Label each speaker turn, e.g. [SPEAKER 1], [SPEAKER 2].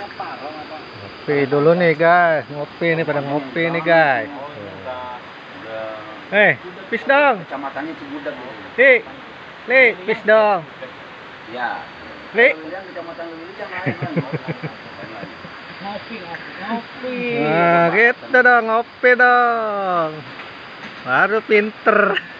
[SPEAKER 1] Ngopi dulu nih guys, ngopi nih, pada ngopi nih guys. Pis dong.
[SPEAKER 2] Kecamatannya Cibudak.
[SPEAKER 1] Li, pis dong.
[SPEAKER 2] Ya.
[SPEAKER 1] Li.
[SPEAKER 2] Kecamatan Leuwijang
[SPEAKER 1] Ngopi. Nah, gitu dong, ngopi dong. Baru pinter.